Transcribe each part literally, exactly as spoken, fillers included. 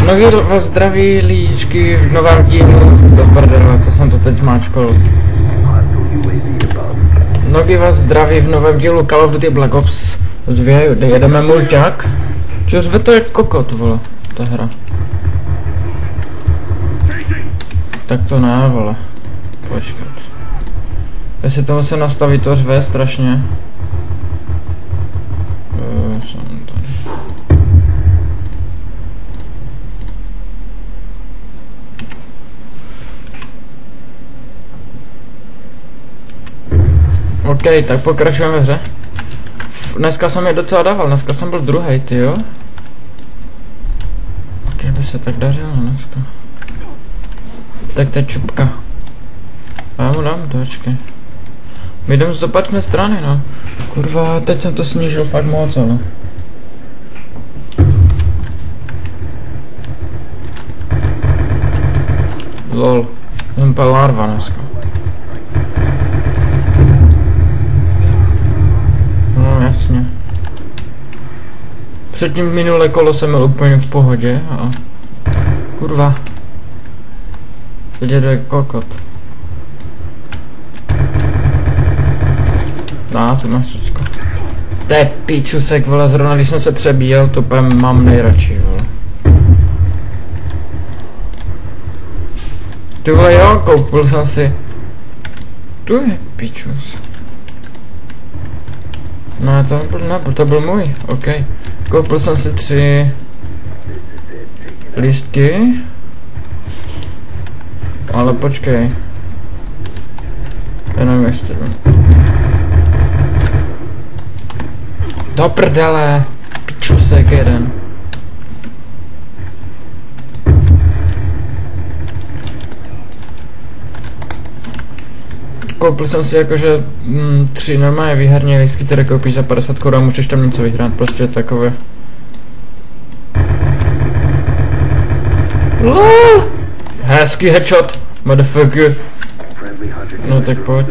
Mnohý vás zdraví líčky v novém dílu do prdele, co jsem to teď zmáčkol. Mnohý vás zdraví v novém dílu Call of Duty Black Ops dva, kde jedeme mulťák. Čo zve to je kokot, vole, ta hra. Tak to ne, vole. Počkat. Jestli to musím nastavit, to řve strašně. Uh, jsem tady. OK, tak pokračujeme ve hře. Dneska jsem je docela dával, dneska jsem byl druhej, ty jo? Kdyby se tak dařilo dneska. Tak teď čupka. A já mu dám to, počkej. My jdeme z opačné strany, no. Kurva, teď jsem to snížil fakt moc, ale. Lol, jsem pa larva dneska. No jasně. Předtím minulé kolo jsem byl úplně v pohodě a... Kurva. Teď jde kokot. No, to máš čučko. To je píčusek, vole, zrovna když jsem se přebíjel, to půjdem mám nejradši, vole. Ty vole, jo, koupil jsem si. Tu je píčus. No, to nebyl, nebyl, to byl můj, ok. Koupil jsem si tři lístky. Ale počkej. Já nevím, jestli jdu. Do prdele, pičusek jeden. Koupil jsem si jakože mm, tři normálně výherní lístky, které koupíš za padesát korun a můžeš tam něco vyhrát, prostě takové. LOL! Hezký headshot, motherfucker. No tak pojď.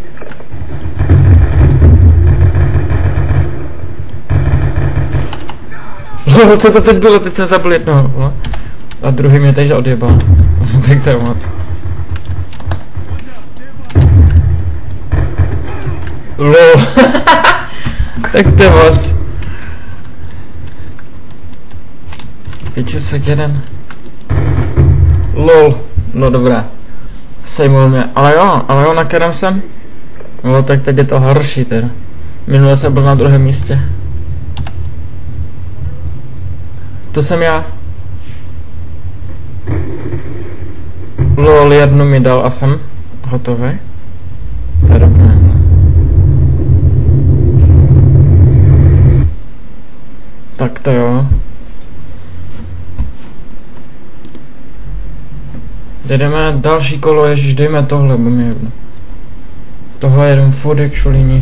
LOL, co to teď bylo, teď jsem zabil jednoho, no? A druhý mě teď odjebal. Tak to je moc. LOL. Tak to je moc. Pičusek jeden. LOL. No dobré. Sejmul mě. Ale jo, ale jo, na kterém jsem? No tak teď je to horší teda. Minule jsem byl na druhém místě. To jsem já. LOL, jednu mi dal a jsem hotový. To je dobré. Tak to jo. Jdeme další kolo, ježiš, dejme tohle, bo mě jedno. Tohle jedem furt jak šulíní.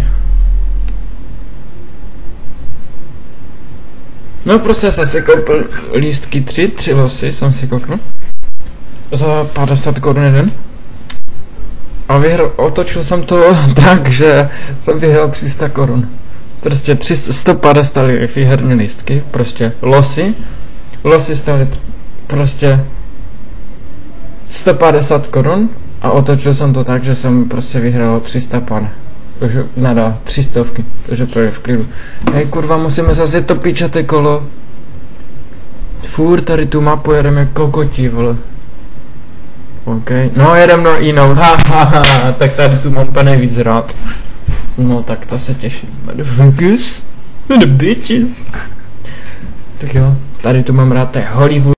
No prostě jsem si koupil lístky tři, tři losy jsem si koupil. Za padesát korun jeden. A vyhrál, otočil jsem to tak, že jsem vyhrál tři sta korun. Prostě tři sta padesát výherní lístky, prostě losy. Losy stály prostě sto padesát korun a otočil jsem to tak, že jsem prostě vyhrál tři sta pan. Takže nedá, tři stovky, takže to je v klidu. Hej kurva, musíme zase to píčaté kolo. Furt tady tu mapu jedeme jako kokotí, vole. OK, no jedem na jinou, ha, ha, ha, tak tady tu mám úplně nejvíc rád. No tak to se těším. Motherfuckers, the bitches. Tak jo, tady tu mám rád, to je Hollywood.